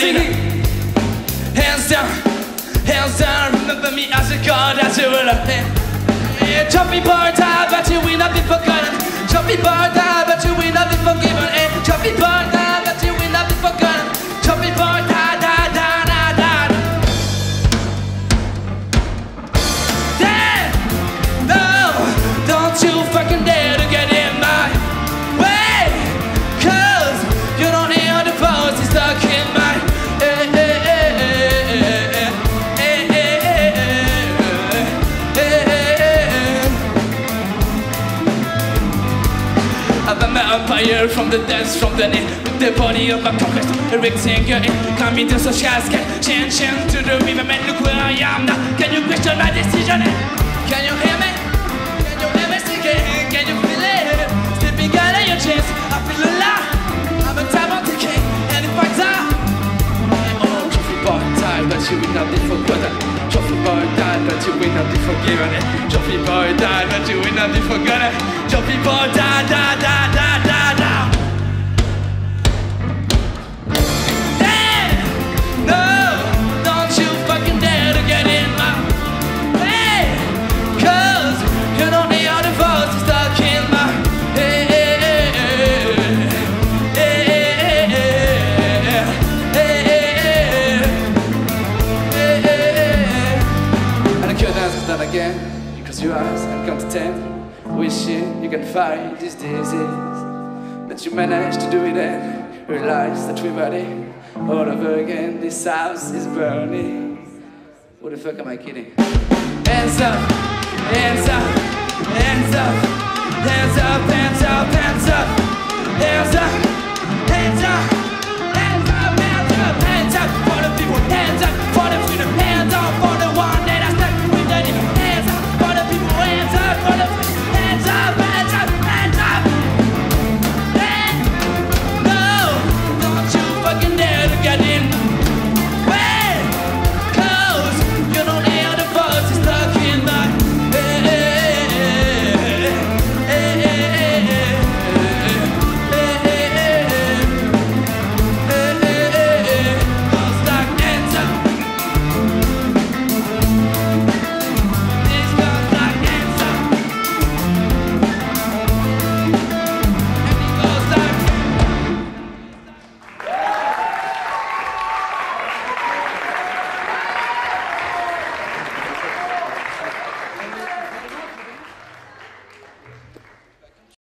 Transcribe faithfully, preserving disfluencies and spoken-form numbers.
Singing. Hands down, hands down. Remember me as a god, as you will have. Jumpy bar die, but you will not be forgotten. Jumpy bar die, but you will not be forgiven. Jumpy bar die, but you will not be forgotten. Jumpy bar die, die, die, die, die. Damn, no, don't you fucking dare to get in my way, 'cause you don't hear the voices stuck in my empire from the depths, from the net, the body of a conquest, a rectangle, coming to such casket, chin chin to the river, man, look where I am now. Can you question my decision? Can you hear me? Can you hear me singing? Can you feel it? Stepping out of your chest, I feel alive. I'm a time on the king, and if I die, oh, trophy bar die, but you will not be forgotten. Trophy bar die, but you will not be forgiven. Trophy bar die, but you will not be forgotten. Trophy bar die, die, die, die, die, die. Damn, no, don't you fucking dare to get in my way, 'cause you don't hear the voices stuck in my head. And I can't dance that again. You close your eyes and count to ten, wishing you can fight this disease, but you manage to do it and realize that we're ready all over again. This house is burning. What the fuck am I kidding? Hands up, hands up, hands up, hands up, hands up, hands up, hands up.